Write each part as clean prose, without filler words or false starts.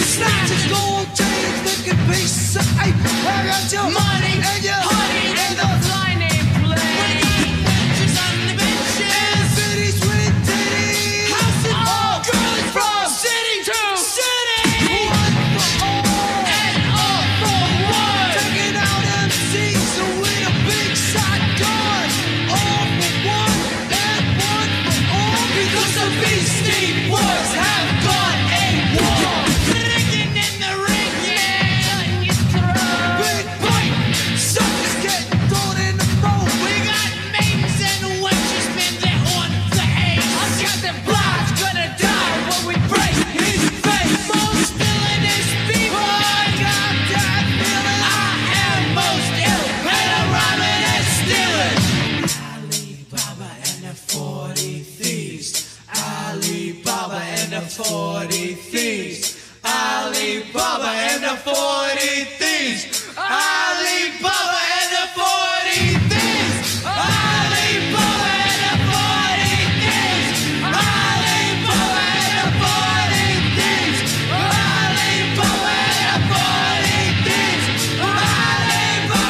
Snatching gold chains, licking pieces of eight. I got your money and your honey and the fly name play. Wenches on the benches and bitties with titties. House and all girlies from city to city. One for all and all for one. Taking out MCs with a big shotgun. All for one and one for all. Because the Beastie Boys have gone AWOL. Riggin in the ring, yeah, cutting your throat. Big bite, suckers getting thrown in the boat. We got maidens and wenches, men that on the ace. Our Captain Blood's gonna die when we break his face. Most villainous people, I got that feeling. I am most ill, and I'm Rhymin Stealin. Alibaba and the 40 thieves. Alibaba and the 40 thieves. Alibaba and the 40 thieves. Alibaba and the 40 thieves. Alibaba and the 40 thieves. Alibaba and the 40 thieves. Alibaba and the 40 thieves. Alibaba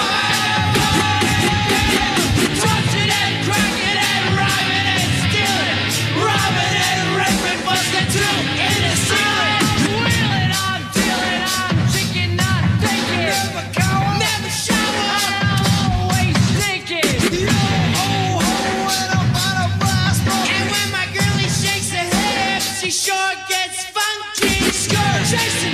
and the 40 thieves. Touching and cracking and rhyming and stealing. Robbing and raping was the two in the ceiling. Wheeling, I'm dealing, I'm chicken, not thinking. Never cower, never shower, I'm always thinking. Yo, ho, ho, and I'm out of blast. And when my girlie shakes her hip, she sure gets funky. Skirt chasing